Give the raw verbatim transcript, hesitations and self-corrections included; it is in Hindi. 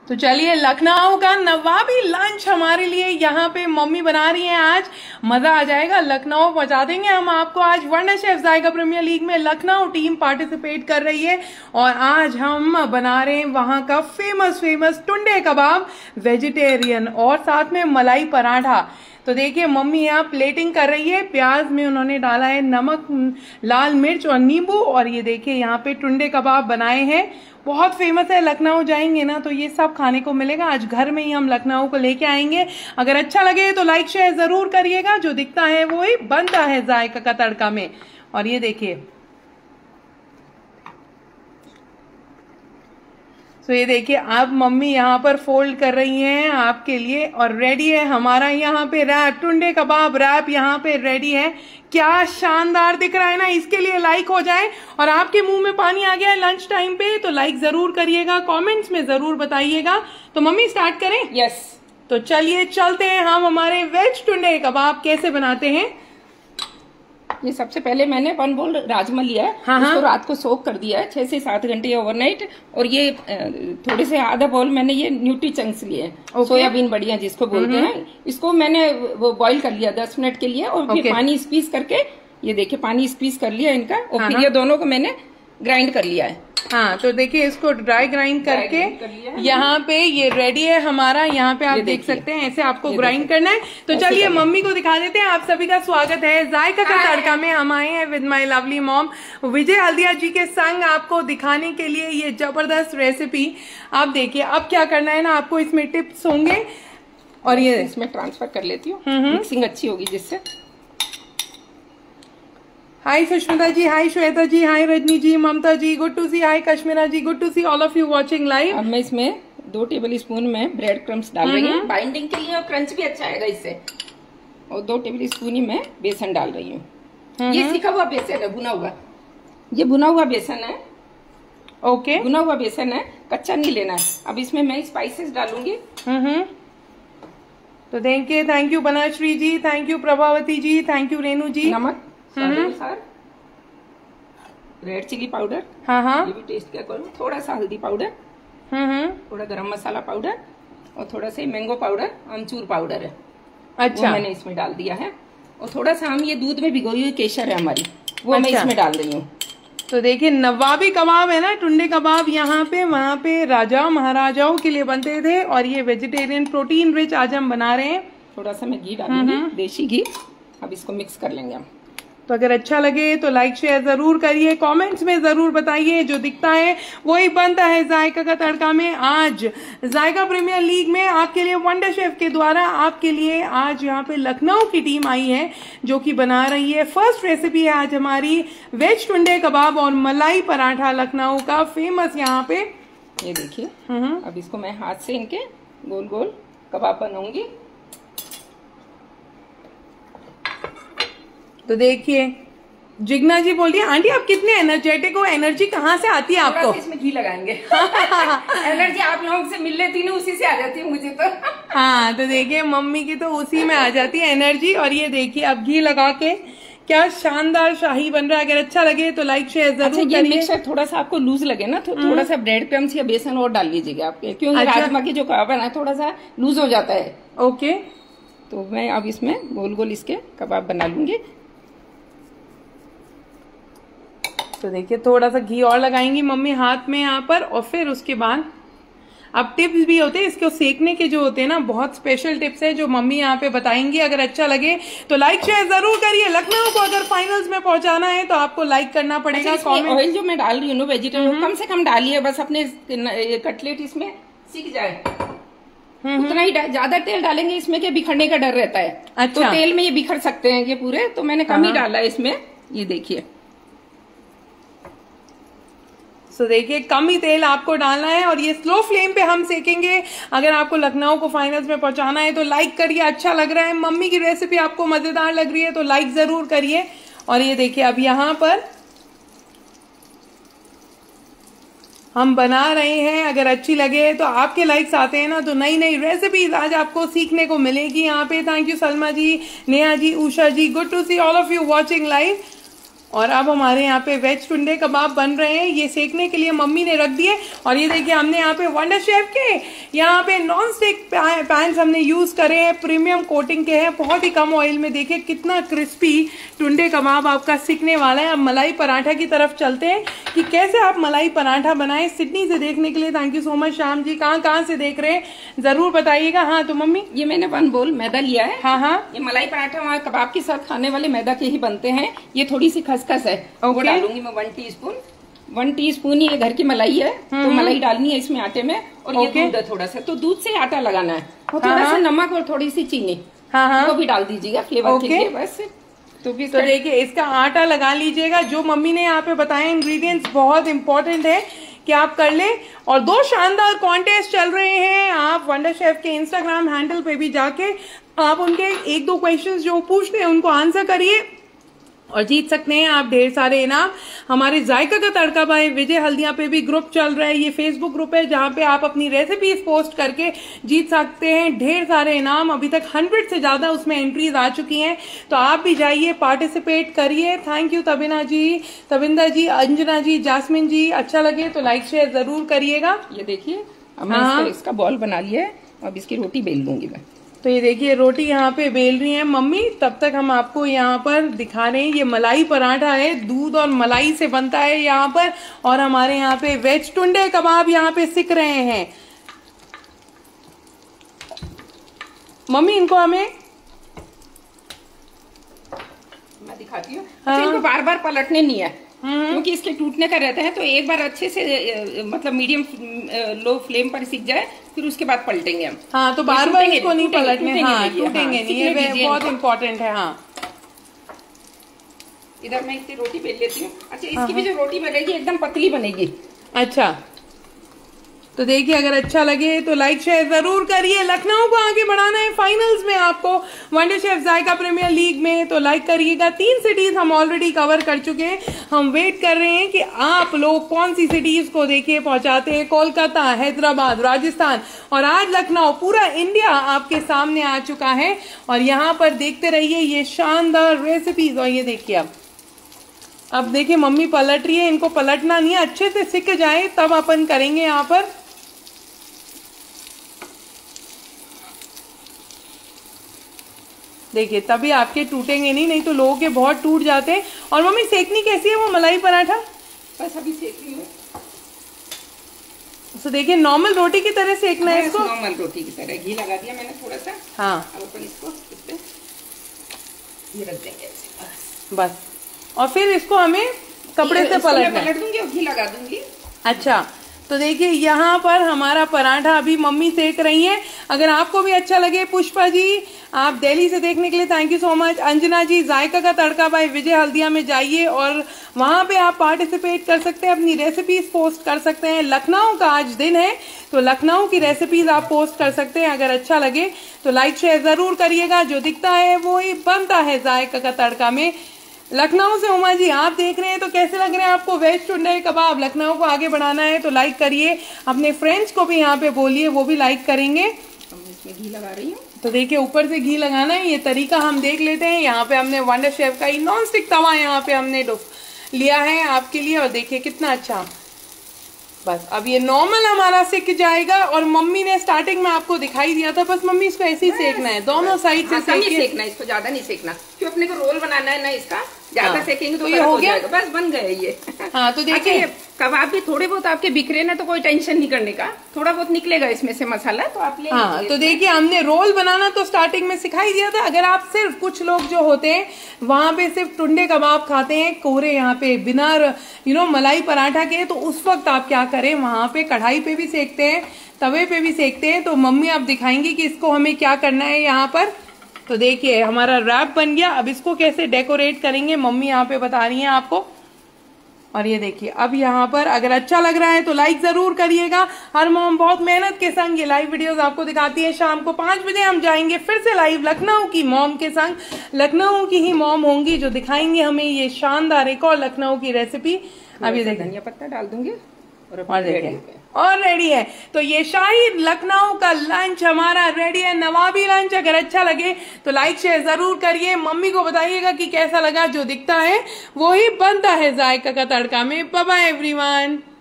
तो चलिए, लखनऊ का नवाबी लंच हमारे लिए यहाँ पे मम्मी बना रही हैं। आज मजा आ जाएगा, लखनऊ पहुंचा देंगे हम आपको। आज Wonder Chef Zaika Premier League में लखनऊ टीम पार्टिसिपेट कर रही है और आज हम बना रहे हैं वहां का famous famous Tunday kebab vegetarian और साथ में मलाई पराठा। तो देखिए, मम्मी यहाँ प्लेटिंग कर रही है। प्याज में उन्होंने डाला है नमक, लाल मिर्च और नींबू। और ये देखिए यहाँ पे टुंडे कबाब बनाए हैं, बहुत फेमस है। लखनऊ जाएंगे ना तो ये सब खाने को मिलेगा। आज घर में ही हम लखनऊ को लेके आएंगे। अगर अच्छा लगे तो लाइक शेयर जरूर करिएगा। जो दिखता है वो ही बनता है जायका का तड़का में। और ये देखिए, तो ये देखिए अब मम्मी यहाँ पर फोल्ड कर रही हैं आपके लिए और रेडी है हमारा यहाँ पे रैप, टुंडे कबाब रैप यहाँ पे रेडी है। क्या शानदार दिख रहा है ना, इसके लिए लाइक हो जाए। और आपके मुंह में पानी आ गया है लंच टाइम पे तो लाइक जरूर करिएगा, कमेंट्स में जरूर बताइएगा। तो मम्मी स्टार्ट करें? यस। तो चलिए चलते हैं हम हमारे वेज टुंडे कबाब कैसे बनाते हैं। ये सबसे पहले मैंने वन बोल राजमा लिया है। हाँ उसको रात को सोक कर दिया है छह से सात घंटे ओवरनाइट। और ये थोड़े से आधा बोल मैंने ये न्यूट्री चंक्स लिए हैं, सोयाबीन बढ़िया जिसको बोलते हैं। इसको मैंने वो बॉईल कर लिया दस मिनट के लिए और फिर पानी स्क्वीज करके, ये देखिए पानी स्क्वीज कर लिया इनका। और फिर ये दोनों को मैंने ग्राइंड कर लिया है। हाँ, तो देखिए इसको ड्राई ग्राइंड करके यहाँ पे ये रेडी है हमारा। यहाँ पे आप देख सकते हैं ऐसे आपको ग्राइंड करना है। तो चलिए मम्मी को दिखा देते हैं। आप सभी का स्वागत है जायका का तड़का में। हम आए हैं with my lovely mom Vijay Haldia ji के संग आपको दिखाने के लिए ये जबरदस्त रेसिपी। आप देखिए अब क्या करना है ना, आपको इसमें टिप्स होंगे और ये इसमें ट्रांसफर कर लेती हूँ, मिक्सिंग अच्छी होगी जिससे। Hi Sushmita ji, hi Shweta ji, hi Rajni ji, Mamta ji, good to see, hi Kashmira ji, good to see all of you watching live. अब मैं इसमें दो टेबल स्पून में ब्रेड क्रम्स डाल रही हूँ बाइंडिंग के लिए और क्रंच भी अच्छा आएगा इससे। और दो टेबल स्पून ही मैं बेसन डाल रही हूँ। ये सीखा हुआ बेसन है, भुना हुआ। ये भुना हुआ बेसन है। ओके, भुना हुआ बेसन है, कच्चा नहीं लेना है। अब इसमें मैं स्पाइसेस डालूंगी। हम्म तो देखिए, thank you Banashree ji, thank you Prabhavati ji, thank you Renu ji. नमक रेड चिली पाउडर, हाँ हाँ, ये भी टेस्ट क्या करूँ। थोड़ा सा हल्दी पाउडर, हम्म थोड़ा गरम मसाला पाउडर और थोड़ा सा मैंगो पाउडर, आमचूर पाउडर है। अच्छा, मैंने इसमें डाल दिया है। और थोड़ा सा हम ये दूध में भिगोई हुई केसर है हमारी, वो अच्छा। मैं इसमें डाल रही हूँ। तो देखिए नवाबी कबाब है ना, टुंडे कबाब यहाँ पे वहाँ पे राजा महाराजाओं के लिए बनते थे और ये वेजिटेरियन प्रोटीन रिच आज हम बना रहे हैं। थोड़ा सा मैं घी डालूंगी, देसी घी। अब इसको मिक्स कर लेंगे हम। तो अगर अच्छा लगे तो लाइक शेयर जरूर करिए, कमेंट्स में जरूर बताइए। जो दिखता है वही बनता है जायका का तड़का में। आज जायका प्रीमियर लीग में आपके लिए वंडर शेफ के द्वारा आपके लिए आज यहाँ पे लखनऊ की टीम आई है जो कि बना रही है। फर्स्ट रेसिपी है आज हमारी वेज टुंडे कबाब और मलाई पराठा, लखनऊ का फेमस यहाँ पे। ये देखिए, अब इसको मैं हाथ से इनके गोल गोल कबाब बनाऊंगी। तो देखिए जिग्ना जी बोलिए, आंटी आप कितने एनर्जेटिक हो, एनर्जी कहाँ से आती है आपको? इसमें घी लगाएंगे। एनर्जी आप लोगों से मिल लेती ना, उसी से आ जाती है मुझे तो। हाँ, तो देखिए मम्मी की तो उसी में आ जाती है एनर्जी। और ये देखिए अब घी लगा के क्या शानदार शाही बन रहा है। अगर अच्छा लगे तो लाइक शेयर जरूर अच्छा, करिए। ये मिक्सचर थोड़ा सा आपको लूज लगे ना तो थोड़ा सा ब्रेड क्रम्स या बेसन और डाल लीजिएगा आपके, क्योंकि अच्छा। राजमा की जो कबाब है ना थोड़ा सा लूज हो जाता है। ओके, तो मैं अब इसमें गोल गोल इसके कबाब बना लूंगी। तो देखिए थोड़ा सा घी और लगाएंगी मम्मी हाथ में यहाँ पर। और फिर उसके बाद अब टिप्स भी होते हैं इसको सेकने के, जो होते हैं ना बहुत स्पेशल टिप्स है जो मम्मी यहाँ पे बताएंगी। अगर अच्छा लगे तो लाइक शेयर जरूर करिए। लखनऊ को अगर फाइनल्स में पहुंचाना है तो आपको लाइक करना पड़ेगा। अच्छा, ऑयल जो मैं डाल रही हूँ वेजिटेबल कम से कम डालिए, बस अपने कटलेट इसमें सीख जाए उतना ही। ज्यादा तेल डालेंगे इसमें कि बिखरने का डर रहता है। अच्छा। तो तेल में ये बिखर सकते हैं ये पूरे, तो मैंने कम ही डाला है इसमें। ये देखिए, तो देखिए कम ही तेल आपको डालना है और ये स्लो फ्लेम पे हम सेकेंगे। अगर आपको लखनऊ को फाइनल्स में पहुंचाना है तो लाइक करिए। अच्छा लग रहा है, मम्मी की रेसिपी आपको मजेदार लग रही है तो लाइक जरूर करिए। और ये देखिए अब यहाँ पर हम बना रहे हैं। अगर अच्छी लगे तो आपके लाइक्स आते हैं ना तो नई नई रेसिपीज आज आपको सीखने को मिलेगी यहाँ पे। Thank you Salma ji, Neha ji, Usha ji, good to see all of you watching live. और अब हमारे यहाँ पे वेज टुंडे कबाब बन रहे हैं, ये सेकने के लिए मम्मी ने रख दिए। और ये देखिए हमने यहाँ पे वंडर शेफ के यहाँ पे नॉन स्टिक पैंस हमने यूज करे हैं, प्रीमियम कोटिंग के हैं, बहुत ही कम ऑयल में। देखिए कितना क्रिस्पी टुंडे कबाब आपका सिकने वाला है। अब मलाई पराठा की तरफ चलते हैं कि कैसे आप मलाई पराठा बनाएं। सिडनी से देखने के लिए thank you so much Shyam ji. कहाँ कहाँ से देख रहे हैं जरूर बताइएगा। हाँ तो मम्मी ये मैंने वन बोल मैदा लिया है। हाँ हाँ ये मलाई पराठा वहाँ कबाब के साथ खाने वाले मैदा के ही बनते हैं। ये थोड़ी सी खसखस है, वो डालूंगी मैं वन टीस्पून। वन टीस्पून ये घर की मलाई है, तो मलाई डालनी है इसमें आटे में। और ये दूध है थोड़ा सा, तो दूध से आटा लगाना है। और थोड़ा सा नमक और थोड़ी सी चीनी, हाँ हाँ वो भी डाल दीजिएगा फ्लेवर के लिए बस। तो भी तो देखिए इसका आटा लगा लीजिएगा। जो मम्मी ने यहाँ पे बताए इंग्रेडिएंट्स बहुत इंपॉर्टेंट है कि आप कर ले। और दो शानदार कॉन्टेस्ट चल रहे हैं, आप वंडर शेफ के इंस्टाग्राम हैंडल पे भी जाके आप उनके एक दो क्वेश्चंस जो पूछते हैं उनको आंसर करिए और जीत सकते हैं आप ढेर सारे इनाम। हमारे जायका का तड़का बाय विजय हल्दिया पे भी ग्रुप चल रहा है, ये फेसबुक ग्रुप है जहां पे आप अपनी रेसिपीज पोस्ट करके जीत सकते हैं ढेर सारे इनाम। अभी तक हंड्रेड से ज्यादा उसमें एंट्रीज आ चुकी हैं, तो आप भी जाइए पार्टिसिपेट करिए। Thank you Tabina ji, Tavinder ji, Anjana ji, Jasmine ji. अच्छा लगे तो लाइक शेयर जरूर करिएगा। ये देखिए अब मैं इसका बॉल बना लिया है, अब इसकी रोटी बेल लूंगी मैं। तो ये देखिए रोटी यहाँ पे बेल रही है मम्मी, तब तक हम आपको यहाँ पर दिखा रहे हैं। ये मलाई पराठा है, दूध और मलाई से बनता है यहाँ पर। और हमारे यहाँ पे वेज टुंडे कबाब यहाँ पे सिक रहे हैं। मम्मी इनको हमें मैं दिखाती हूँ। हाँ। इनको बार बार पलटने नहीं है क्योंकि इसके टूटने का रहता है, तो एक बार अच्छे से मतलब मीडियम लो फ्लेम पर सीख जाए, फिर उसके बाद पलटेंगे हम। हाँ तो बार बार इसको नहीं पलटने, हाँ टूटेंगे नहीं, ये बहुत इम्पोर्टेंट है। हाँ इधर मैं इसकी रोटी बेल लेती हूँ। अच्छा इसकी भी जो रोटी बनेगी एकदम पतली बनेगी। अच्छा तो देखिए अगर अच्छा लगे तो लाइक शेयर जरूर करिए। लखनऊ को आगे बढ़ाना है फाइनल्स में आपको Wonder Chef Zaika Premier League में, तो लाइक करिएगा। तीन सिटीज हम ऑलरेडी कवर कर चुके हैं, हम वेट कर रहे हैं कि आप लोग कौन सी सिटीज को देखिए पहुंचाते हैं। कोलकाता, हैदराबाद, राजस्थान और आज लखनऊ, पूरा इंडिया आपके सामने आ चुका है। और यहाँ पर देखते रहिए ये शानदार रेसिपीज। और ये देखिए अब अब देखिए मम्मी पलट रही है, इनको पलटना नहीं है, अच्छे से सिक जाए तब अपन करेंगे यहाँ पर। देखिए तभी आपके टूटेंगे नहीं, नहीं तो लोगों के बहुत टूट जाते हैं। और मम्मी सेकनी कैसी है वो मलाई पराठा? बस अभी सेक रही हूँ। तो देखिए नॉर्मल रोटी की तरह सेकना है इसको, नॉर्मल रोटी की तरह। घी लगा दिया मैंने थोड़ा सा। हाँ अब अपन इसको इस पे ये रख देंगे बस बस। और फिर इसको हमें कपड़े से पलटना, पलट दूंगी और घी लगा दूंगी। अच्छा तो देखिए यहाँ पर हमारा पराठा अभी मम्मी सेक रही हैं। अगर आपको भी अच्छा लगे, पुष्पा जी आप दिल्ली से देखने के लिए thank you so much. Anjana ji Zaika ka Tadka bye विजय हल्दिया में जाइए और वहां पे आप पार्टिसिपेट कर सकते हैं, अपनी रेसिपीज पोस्ट कर सकते हैं। लखनऊ का आज दिन है तो लखनऊ की रेसिपीज आप पोस्ट कर सकते हैं। अगर अच्छा लगे तो लाइक शेयर जरूर करिएगा। जो दिखता है वो ही बनता है जायका का तड़का में। लखनऊ से उमा जी आप देख रहे हैं, तो कैसे लग रहे हैं आपको वेज टुंडे कबाब? लखनऊ को आगे बढ़ाना है तो लाइक करिए, अपने फ्रेंड्स को भी यहाँ पे बोलिए, वो भी लाइक करेंगे। इसमें घी लगा रही हूँ, तो देखिए ऊपर से घी लगाना है, ये तरीका हम देख लेते हैं। यहाँ पे हमने वंडर शेफ का ही नॉन स्टिक तवा यहाँ पे हमने लिया है आपके लिए, और देखिए कितना अच्छा। बस अब ये नॉर्मल हमारा सिक जाएगा। और मम्मी ने स्टार्टिंग में आपको दिखाई दिया था, बस मम्मी इसको ऐसे ही सेकना है, दोनों साइड से सेकना है, इसको ज्यादा नहीं सेकना क्योंकि अपने को रोल बनाना है ना, इसका ज्यादा सेकेंगे तो ये हो गया, बस बन गए ये। हाँ तो देखिए कबाब भी थोड़े बहुत आपके बिखरे ना, तो कोई टेंशन नहीं करने का, थोड़ा बहुत निकलेगा इसमें से मसाला, तो आप ले। हाँ तो देखिए हमने रोल बनाना तो स्टार्टिंग में सिखाई दिया था। अगर आप सिर्फ, कुछ लोग जो होते हैं वहां पे सिर्फ टुंडे कबाब खाते हैं कोरे, यहाँ पे बिना यू नो मलाई पराठा के, तो उस वक्त आप क्या करें, वहां पे कढ़ाई पे भी सेकते हैं, तवे पे भी सेकते हैं। तो मम्मी आप दिखाएंगी कि इसको हमें क्या करना है यहाँ पर। तो देखिए हमारा रैप बन गया, अब इसको कैसे डेकोरेट करेंगे मम्मी यहाँ पे बता रही हैं आपको। और ये देखिए अब यहाँ पर अगर अच्छा लग रहा है तो लाइक जरूर करिएगा। हर मॉम बहुत मेहनत के संग ये लाइव वीडियोस आपको दिखाती है। शाम को पांच बजे हम जाएंगे फिर से लाइव लखनऊ की मॉम के संग। लखनऊ की ही मॉम होंगी जो दिखाएंगे हमें ये शानदार एक और लखनऊ की रेसिपी। अब ये देखिए धनिया पत्ता डाल दूंगी। और देखिए और रेडी है। तो ये शाही लखनऊ का लंच हमारा रेडी है, नवाबी लंच। अगर अच्छा लगे तो लाइक शेयर जरूर करिए, मम्मी को बताइएगा कि कैसा लगा। जो दिखता है वो ही बनता है जायका का तड़का में। Bye bye everyone.